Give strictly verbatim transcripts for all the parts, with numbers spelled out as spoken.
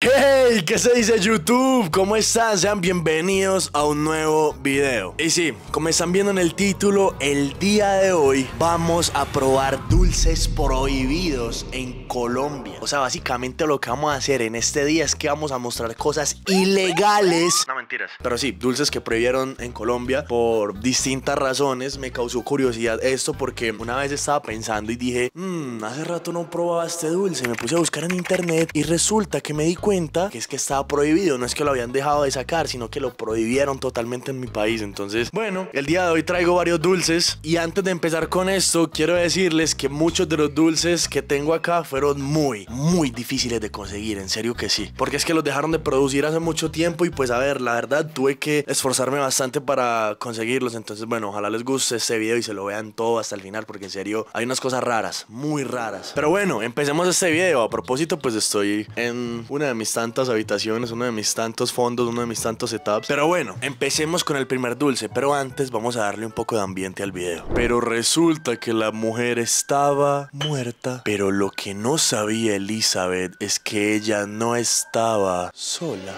Hey, ¿qué se dice YouTube? ¿Cómo están? Sean bienvenidos a un nuevo video. Y sí, como están viendo en el título, el día de hoy vamos a probar dulces prohibidos en Colombia. O sea, básicamente lo que vamos a hacer en este día es que vamos a mostrar cosas ilegales. No, mentiras. Pero sí, dulces que prohibieron en Colombia por distintas razones. Me causó curiosidad esto porque una vez estaba pensando y dije, mmm, hace rato no probaba este dulce. Me puse a buscar en internet y resulta que me di cuenta que es que estaba prohibido. No es que lo habían dejado de sacar, sino que lo prohibieron totalmente en mi país. Entonces, bueno, el día de hoy traigo varios dulces. Y antes de empezar con esto, quiero decirles que muchos de los dulces que tengo acá fueron muy, muy difíciles de conseguir. En serio que sí. Porque es que los dejaron de producir hace mucho tiempo. Y pues a ver, la verdad tuve que esforzarme bastante para conseguirlos. Entonces, bueno, ojalá les guste este video y se lo vean todo hasta el final, porque en serio hay unas cosas raras, muy raras. Pero bueno, empecemos este video. A propósito, pues estoy en una de mis tantas habitaciones, uno de mis tantos fondos, uno de mis tantos setups. Pero bueno, empecemos con el primer dulce. Pero antes vamos a darle un poco de ambiente al video. Pero resulta que la mujer estaba muerta. Pero lo que no sabía Elizabeth es que ella no estaba sola.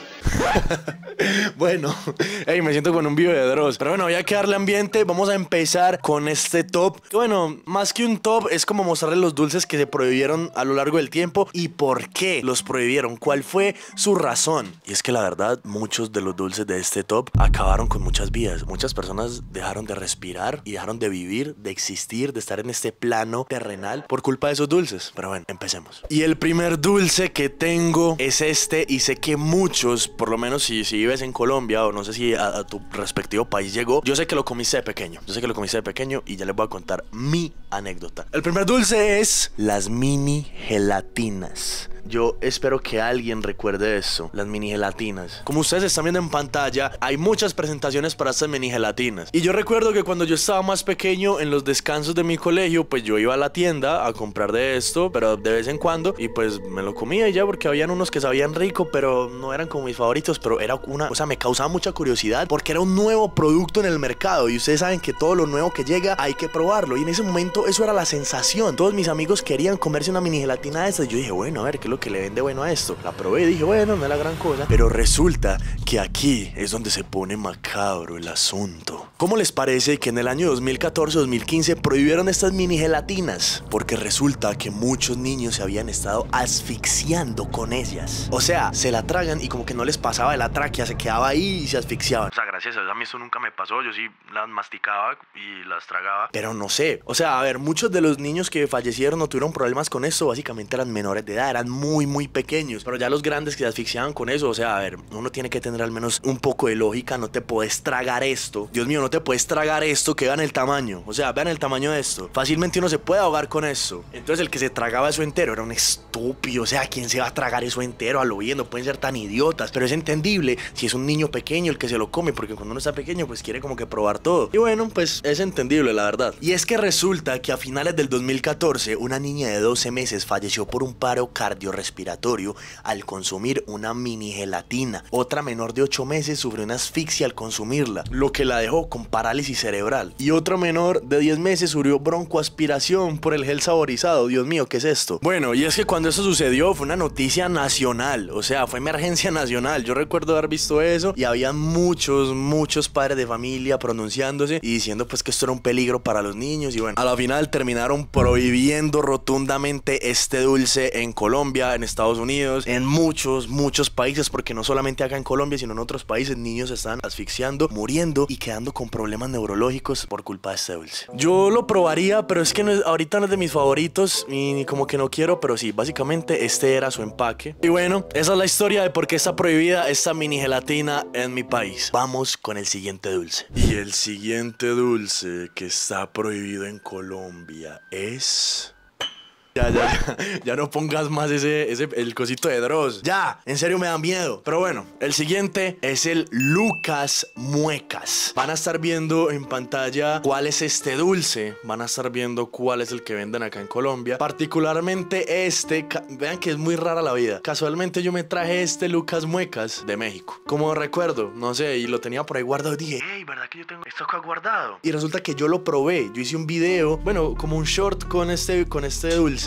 Bueno, hey, me siento con un video de Dross. Pero bueno, voy a darle ambiente. Vamos a empezar con este top. Bueno, más que un top, es como mostrarles los dulces que se prohibieron a lo largo del tiempo y por qué los prohibieron, cuál fue su razón. Y es que la verdad, muchos de los dulces de este top acabaron con muchas vidas. Muchas personas dejaron de respirar y dejaron de vivir, de existir, de estar en este plano terrenal por culpa de esos dulces. Pero bueno, empecemos. Y el primer dulce que tengo es este, y sé que muchos, por lo menos si, si vives en Colombia o no sé si a, a tu respectivo país llegó, yo sé que lo comiste de pequeño. Yo sé que lo comiste de pequeño y ya les voy a contar mi anécdota. El primer dulce es las mini gelatinas. Yo espero que alguien recuerde eso, las mini gelatinas. Como ustedes están viendo en pantalla, hay muchas presentaciones para estas mini gelatinas. Y yo recuerdo que cuando yo estaba más pequeño, en los descansos de mi colegio, pues yo iba a la tienda a comprar de esto, pero de vez en cuando, y pues me lo comía y ya, porque habían unos que sabían rico, pero no eran como mis favoritos. Pero era una, o sea, me causaba mucha curiosidad porque era un nuevo producto en el mercado. Y ustedes saben que todo lo nuevo que llega hay que probarlo. Y en ese momento eso era la sensación. Todos mis amigos querían comerse una mini gelatina de estas. Y yo dije, bueno, a ver, ¿qué es lo que le vende bueno a esto? La probé y dije, bueno, no es la gran cosa. Pero resulta que aquí es donde se pone macabro el asunto. ¿Cómo les parece que en el año dos mil catorce dos mil quince prohibieron estas mini gelatinas? Porque resulta que muchos niños se habían estado asfixiando con ellas. O sea, se la tragan y como que no les pasaba de la tráquea, se quedaba ahí y se asfixiaban. O sea, gracias a Dios a mí eso nunca me pasó. Yo sí las masticaba y las tragaba. Pero no sé. O sea, a ver, muchos de los niños que fallecieron o tuvieron problemas con esto básicamente eran menores de edad, eran muy muy pequeños. Pero ya los grandes que se asfixiaban con eso, o sea, a ver, uno tiene que tener al menos un poco de lógica. No te puedes tragar esto. Dios mío, no te puedes tragar esto, que vean el tamaño. O sea, vean el tamaño de esto. Fácilmente uno se puede ahogar con eso. Entonces el que se tragaba eso entero era un estúpido. O sea, ¿quién se va a tragar eso entero a lo bien? No pueden ser tan idiotas. Pero es entendible si es un niño pequeño el que se lo come, porque cuando uno está pequeño pues quiere como que probar todo. Y bueno, pues es entendible, la verdad. Y es que resulta que a finales del dos mil catorce una niña de doce meses falleció por un paro cardiorrespiratorio al consumir una mini gelatina. Otra menor de ocho meses sufrió una asfixia al consumirla, lo que la dejó con parálisis cerebral. Y otra menor de diez meses sufrió broncoaspiración por el gel saborizado. Dios mío, ¿qué es esto? Bueno, y es que cuando eso sucedió fue una noticia nacional. O sea, fue emergencia nacional. Yo recuerdo haber visto eso y había muchos, muchos padres de familia pronunciándose y diciendo pues que esto era un peligro para los niños. Y bueno, a la final terminaron prohibiendo rotundamente este dulce en Colombia, en Estados Unidos, en muchos, muchos países, porque no solamente acá en Colombia, sino en otros países niños están asfixiando, muriendo y quedando con problemas neurológicos por culpa de este dulce. Yo lo probaría, pero es que no es, ahorita no es de mis favoritos y como que no quiero, pero sí, básicamente este era su empaque. Y bueno, esa es la historia de por qué está prohibida esta mini gelatina en mi país. Vamos con el siguiente dulce. Y el siguiente dulce que está prohibido en Colombia es... Ya, ya, ya, ya no pongas más ese, ese, el cosito de Dross. Ya, en serio me da miedo. Pero bueno, el siguiente es el Lucas Muecas. Van a estar viendo en pantalla cuál es este dulce. Van a estar viendo cuál es el que venden acá en Colombia. Particularmente este, vean que es muy rara la vida. Casualmente yo me traje este Lucas Muecas de México. Como recuerdo, no sé, y lo tenía por ahí guardado y dije, hey, ¿verdad que yo tengo esto acá guardado? Y resulta que yo lo probé. Yo hice un video, bueno, como un short con este, con este dulce.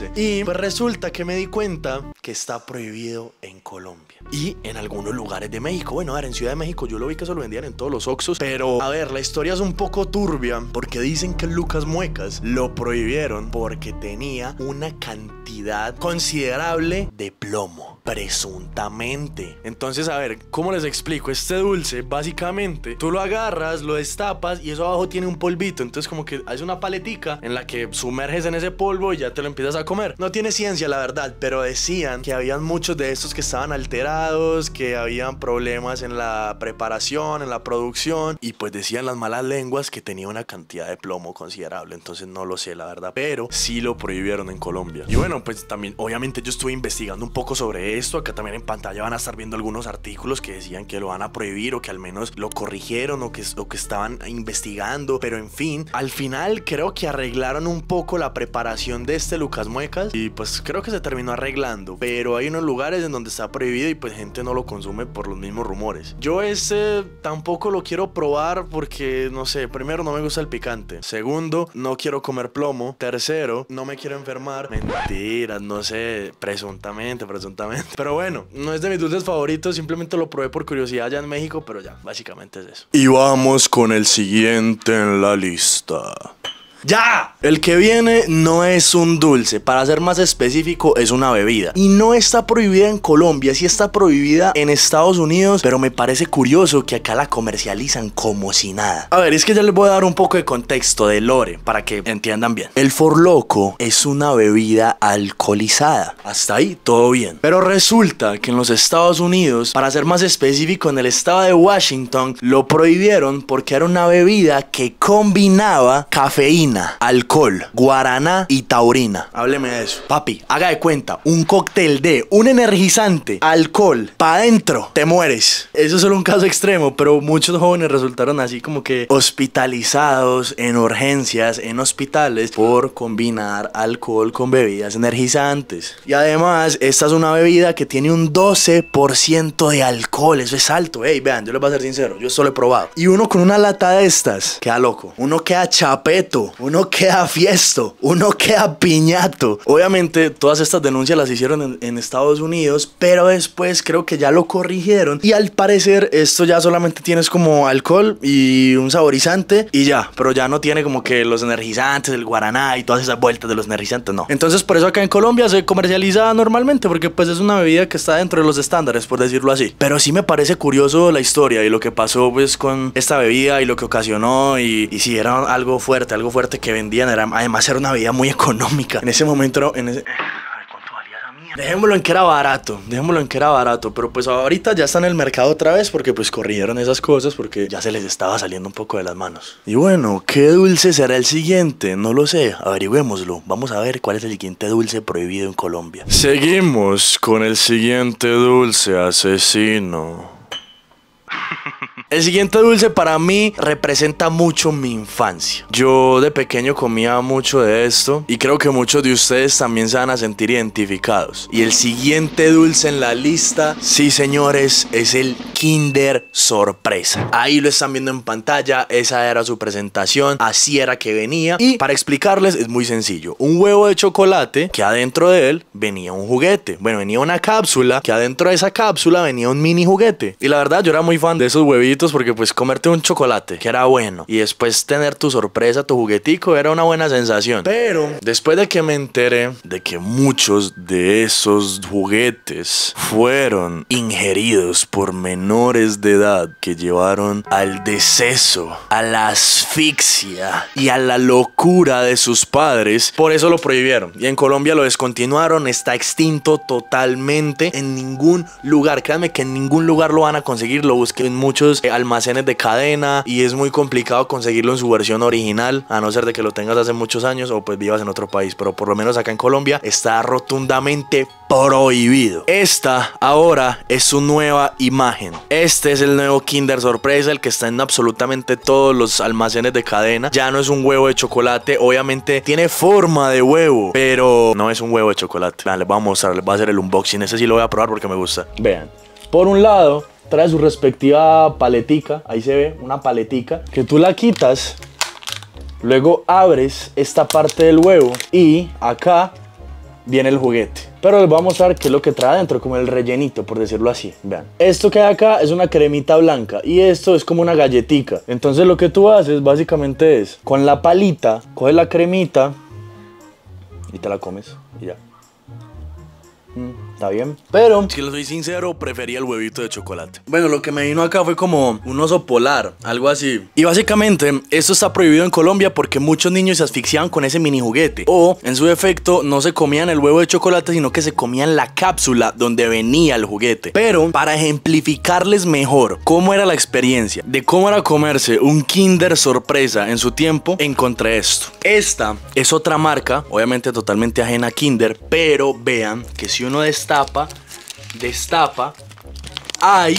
dulce. Y pues resulta que me di cuenta que está prohibido en Colombia y en algunos lugares de México. Bueno, a ver, en Ciudad de México yo lo vi que se lo vendían en todos los Oxxos, pero a ver, la historia es un poco turbia porque dicen que Lucas Muecas lo prohibieron porque tenía una cantidad considerable de plomo, presuntamente. Entonces, a ver, ¿cómo les explico? Este dulce, básicamente, tú lo agarras, lo destapas y eso abajo tiene un polvito. Entonces como que haces una paletica en la que sumerges en ese polvo y ya te lo empiezas a comer. No tiene ciencia, la verdad, pero decían que habían muchos de estos que estaban alterados, que habían problemas en la preparación, en la producción, y pues decían las malas lenguas que tenía una cantidad de plomo considerable. Entonces no lo sé, la verdad, pero sí lo prohibieron en Colombia. Y bueno, pues también, obviamente yo estuve investigando un poco sobre esto. Acá también en pantalla van a estar viendo algunos artículos que decían que lo van a prohibir o que al menos lo corrigieron o que, o que estaban investigando. Pero en fin, al final creo que arreglaron un poco la preparación de este Lucas Muecas y pues creo que se terminó arreglando. Pero hay unos lugares en donde está prohibido y pues gente no lo consume por los mismos rumores. Yo ese tampoco lo quiero probar porque, no sé, primero no me gusta el picante. Segundo, no quiero comer plomo. Tercero, no me quiero enfermar. Mentiras, no sé, presuntamente, presuntamente. Pero bueno, no es de mis dulces favoritos, simplemente lo probé por curiosidad allá en México, pero ya, básicamente es eso. Y vamos con el siguiente en la lista. ¡Ya! El que viene no es un dulce, para ser más específico es una bebida. Y no está prohibida en Colombia, sí está prohibida en Estados Unidos, pero me parece curioso que acá la comercializan como si nada. A ver, es que ya les voy a dar un poco de contexto, de lore, para que entiendan bien. El For Loco es una bebida alcoholizada. Hasta ahí todo bien. Pero resulta que en los Estados Unidos, para ser más específico en el estado de Washington, lo prohibieron porque era una bebida que combinaba cafeína, alcohol, guaraná y taurina. Hábleme de eso. Papi, haga de cuenta, un cóctel de un energizante, alcohol, pa' adentro, te mueres. Eso es solo un caso extremo, pero muchos jóvenes resultaron así como que hospitalizados en urgencias, en hospitales, por combinar alcohol con bebidas energizantes. Y además, esta es una bebida que tiene un doce por ciento de alcohol. Eso es alto. Ey, vean, yo les voy a ser sincero, yo esto lo he probado. Y uno con una lata de estas, queda loco. Uno queda chapeto. Uno queda fiesto, uno queda piñato. Obviamente todas estas denuncias las hicieron en, en Estados Unidos, pero después creo que ya lo corrigieron y al parecer esto ya solamente tienes como alcohol y un saborizante y ya, pero ya no tiene como que los energizantes, el guaraná y todas esas vueltas de los energizantes, no. Entonces por eso acá en Colombia se comercializa normalmente porque pues es una bebida que está dentro de los estándares, por decirlo así. Pero sí me parece curioso la historia y lo que pasó pues con esta bebida y lo que ocasionó y, y si era algo fuerte, algo fuerte que vendían, era, además era una bebida muy económica. En ese momento, en ese... ¿cuánto valía esa mierda? Dejémoslo en que era barato, dejémoslo en que era barato, pero pues ahorita ya está en el mercado otra vez porque pues corrigieron esas cosas porque ya se les estaba saliendo un poco de las manos. Y bueno, ¿qué dulce será el siguiente? No lo sé, averigüémoslo. Vamos a ver cuál es el siguiente dulce prohibido en Colombia. Seguimos con el siguiente dulce asesino. El siguiente dulce para mí representa mucho mi infancia. Yo de pequeño comía mucho de esto y creo que muchos de ustedes también se van a sentir identificados. Y el siguiente dulce en la lista, sí señores, es el Kinder Sorpresa. Ahí lo están viendo en pantalla, esa era su presentación, así era que venía. Y para explicarles es muy sencillo. Un huevo de chocolate que adentro de él venía un juguete. Bueno, venía una cápsula que adentro de esa cápsula venía un mini juguete. Y la verdad yo era muy fan de esos huevitos porque pues comerte un chocolate que era bueno y después tener tu sorpresa, tu juguetico, era una buena sensación. Pero después de que me enteré de que muchos de esos juguetes fueron ingeridos por menores de edad que llevaron al deceso, a la asfixia y a la locura de sus padres, por eso lo prohibieron y en Colombia lo descontinuaron. Está extinto totalmente, en ningún lugar, créanme que en ningún lugar lo van a conseguir. Lo busqué en muchos eh, almacenes de cadena y es muy complicado conseguirlo en su versión original, a no ser de que lo tengas hace muchos años o pues vivas en otro país, pero por lo menos acá en Colombia está rotundamente prohibido. Esta ahora es su nueva imagen. Este es el nuevo Kinder Sorpresa, el que está en absolutamente todos los almacenes de cadena. Ya no es un huevo de chocolate, obviamente tiene forma de huevo, pero no es un huevo de chocolate. Vean, les voy a mostrar, les voy a hacer el unboxing. Ese sí lo voy a probar porque me gusta. Vean, por un lado trae su respectiva paletica, ahí se ve una paletica que tú la quitas, luego abres esta parte del huevo y acá viene el juguete. Pero les voy a mostrar qué es lo que trae adentro, como el rellenito, por decirlo así. Vean, esto que hay acá es una cremita blanca y esto es como una galletica. Entonces lo que tú haces básicamente es, con la palita, coges la cremita y te la comes y ya. Mm, está bien. Pero, si les soy sincero, prefería el huevito de chocolate. Bueno, lo que me vino acá fue como un oso polar, algo así. Y básicamente, esto está prohibido en Colombia porque muchos niños se asfixiaban con ese mini juguete. O, en su defecto, no se comían el huevo de chocolate, sino que se comían la cápsula donde venía el juguete. Pero, para ejemplificarles mejor cómo era la experiencia de cómo era comerse un Kinder sorpresa en su tiempo, encontré esto. Esta es otra marca, obviamente totalmente ajena a Kinder, pero vean que si uno destapa, destapa, hay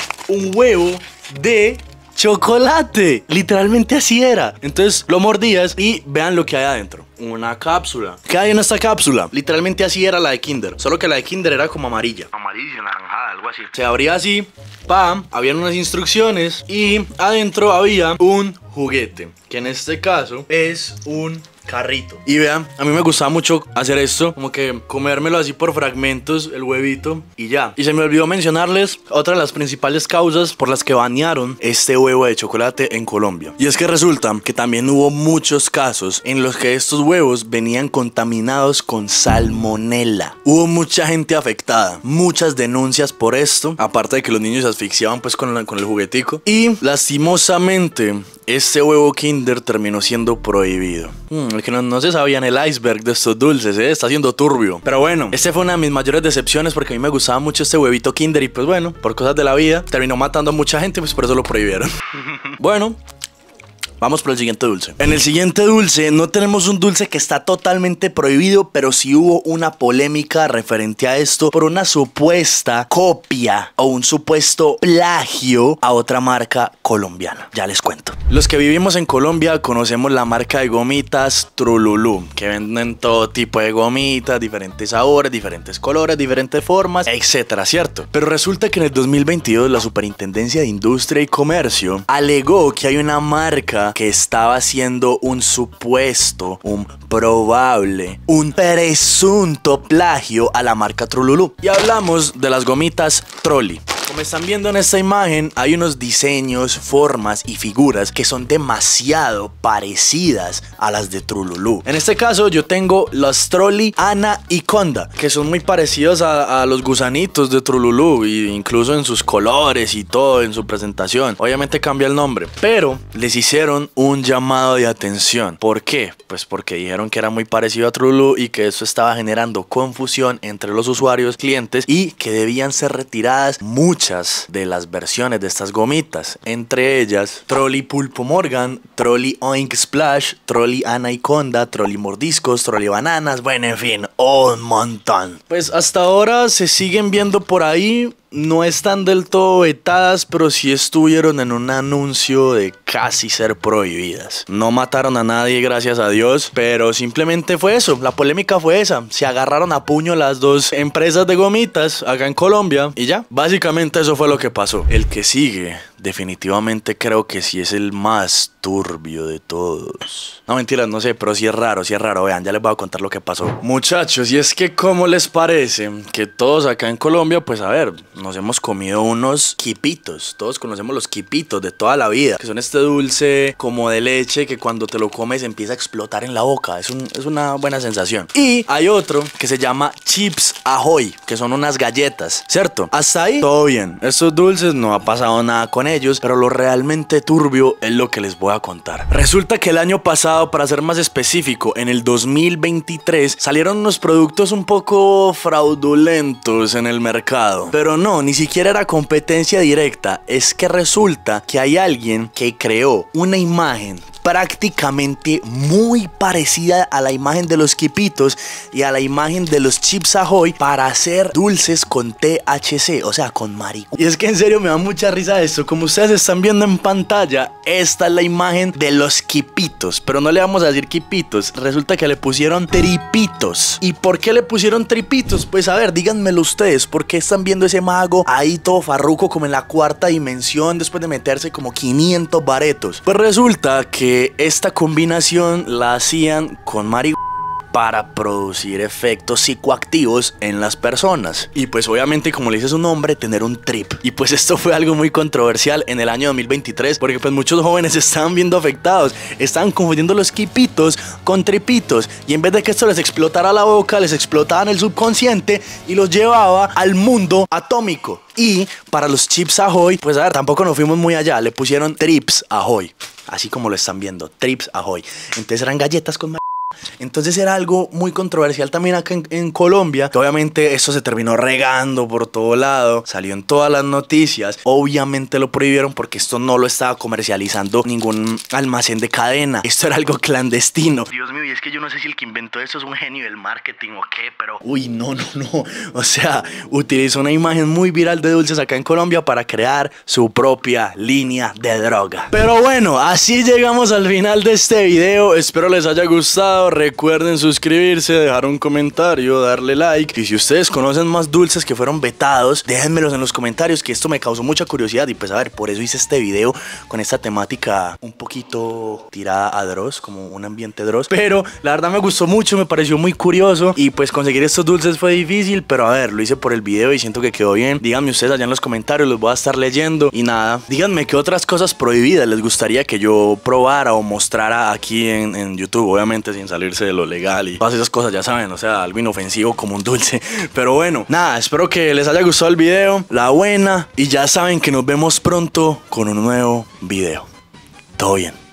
un huevo de chocolate. Literalmente así era. Entonces lo mordías y vean lo que hay adentro. Una cápsula. ¿Qué hay en esta cápsula? Literalmente así era la de Kinder. Solo que la de Kinder era como amarilla. Amarilla, naranjada, algo así. Se abría así, pam, habían unas instrucciones y adentro había un juguete, que en este caso es un carrito. Y vean, a mí me gustaba mucho hacer esto, como que comérmelo así por fragmentos, el huevito, y ya. Y se me olvidó mencionarles otra de las principales causas por las que banearon este huevo de chocolate en Colombia. Y es que resulta que también hubo muchos casos en los que estos huevos venían contaminados con salmonela. Hubo mucha gente afectada, muchas denuncias por esto, aparte de que los niños se asfixiaban pues con, la, con el juguetico. Y lastimosamente, este huevo Kinder terminó siendo prohibido. Hmm, el que no, no se sabía en el iceberg de estos dulces, ¿eh? Está siendo turbio. Pero bueno, este fue una de mis mayores decepciones porque a mí me gustaba mucho este huevito Kinder y pues bueno, por cosas de la vida, terminó matando a mucha gente, pues por eso lo prohibieron. Bueno, vamos por el siguiente dulce. En el siguiente dulce no tenemos un dulce que está totalmente prohibido, pero sí hubo una polémica referente a esto por una supuesta copia o un supuesto plagio a otra marca colombiana. Ya les cuento. Los que vivimos en Colombia conocemos la marca de gomitas Trululú, que venden todo tipo de gomitas, diferentes sabores, diferentes colores, diferentes formas, etcétera, ¿cierto? Pero resulta que en el dos mil veintidós la Superintendencia de Industria y Comercio alegó que hay una marca que estaba haciendo un supuesto, un probable, un presunto plagio a la marca Trululú. Y hablamos de las gomitas Trolli. Como están viendo en esta imagen, hay unos diseños, formas y figuras que son demasiado parecidas a las de Trululú. En este caso yo tengo las Trolli Ana y Conda, que son muy parecidos a, a los gusanitos de Trululú, e incluso en sus colores y todo, en su presentación. Obviamente cambia el nombre, pero les hicieron un llamado de atención. ¿Por qué? Pues porque dijeron que era muy parecido a Trululú y que eso estaba generando confusión entre los usuarios, clientes, y que debían ser retiradas muchas Muchas de las versiones de estas gomitas, entre ellas Trolli Pulpo Morgan, Trolli Oink Splash, Trolli Anaconda, Trolli Mordiscos, Trolli Bananas, bueno, en fin, un montón. Pues hasta ahora se siguen viendo por ahí. No están del todo vetadas, pero sí estuvieron en un anuncio de casi ser prohibidas. No mataron a nadie, gracias a Dios, pero simplemente fue eso. La polémica fue esa. Se agarraron a puño las dos empresas de gomitas acá en Colombia y ya. Básicamente eso fue lo que pasó. El que sigue, definitivamente creo que sí es el más turbio de todos. No, mentiras, no sé, pero sí es raro, sí es raro. Vean, ya les voy a contar lo que pasó. Muchachos, y es que ¿cómo les parece que todos acá en Colombia, pues a ver, nos hemos comido unos quipitos? Todos conocemos los quipitos de toda la vida, que son este dulce como de leche que cuando te lo comes empieza a explotar en la boca. Es, un, es una buena sensación. Y hay otro que se llama Chips Ahoy, que son unas galletas, ¿cierto? Hasta ahí todo bien. Estos dulces no ha pasado nada con ellos, pero lo realmente turbio es lo que les voy a contar. Resulta que el año pasado, para ser más específico, en el dos mil veintitrés, salieron unos productos un poco fraudulentos en el mercado. Pero no, ni siquiera era competencia directa. Es que resulta que hay alguien que creó una imagen prácticamente muy parecida a la imagen de los quipitos y a la imagen de los Chips Ahoy para hacer dulces con T H C, o sea, con marihuana. Y es que en serio me da mucha risa esto. Como ustedes están viendo en pantalla, esta es la imagen de los quipitos, pero no le vamos a decir quipitos. Resulta que le pusieron tripitos. ¿Y por qué le pusieron tripitos? Pues a ver, díganmelo ustedes. ¿Por qué están viendo ese mago ahí todo farruco como en la cuarta dimensión después de meterse como quinientos baretos? Pues resulta que esta combinación la hacían con marihuana para producir efectos psicoactivos en las personas. Y pues obviamente, como le dice su nombre, tener un trip. Y pues esto fue algo muy controversial en el año dos mil veintitrés, porque pues muchos jóvenes estaban viendo afectados, estaban confundiendo los quipitos con tripitos, y en vez de que esto les explotara la boca, les explotaban el subconsciente y los llevaba al mundo atómico. Y para los chips Ahoy, pues a ver, tampoco nos fuimos muy allá, le pusieron Trips Ahoy, así como lo están viendo, Trips Ahoy. Entonces eran galletas con... Entonces era algo muy controversial también acá en, en Colombia, que obviamente eso se terminó regando por todo lado, salió en todas las noticias. Obviamente lo prohibieron porque esto no lo estaba comercializando ningún almacén de cadena, esto era algo clandestino. Dios mío, y es que yo no sé si el que inventó eso es un genio del marketing o qué, pero... Uy, no, no, no, o sea, utilizó una imagen muy viral de dulces acá en Colombia para crear su propia línea de droga. Pero bueno, así llegamos al final de este video, espero les haya gustado. Recuerden suscribirse, dejar un comentario, darle like. Y si ustedes conocen más dulces que fueron vetados, déjenmelos en los comentarios, que esto me causó mucha curiosidad. Y pues a ver, por eso hice este video con esta temática un poquito tirada a Dross, como un ambiente Dross. Pero la verdad me gustó mucho, me pareció muy curioso. Y pues conseguir estos dulces fue difícil, pero a ver, lo hice por el video y siento que quedó bien. Díganme ustedes allá en los comentarios, los voy a estar leyendo. Y nada, díganme qué otras cosas prohibidas les gustaría que yo probara o mostrara aquí en, en YouTube, obviamente sin salirse de lo legal y todas esas cosas, ya saben, o sea, algo inofensivo como un dulce. Pero bueno, nada, espero que les haya gustado el video, la buena, y ya saben que nos vemos pronto con un nuevo video. Todo bien.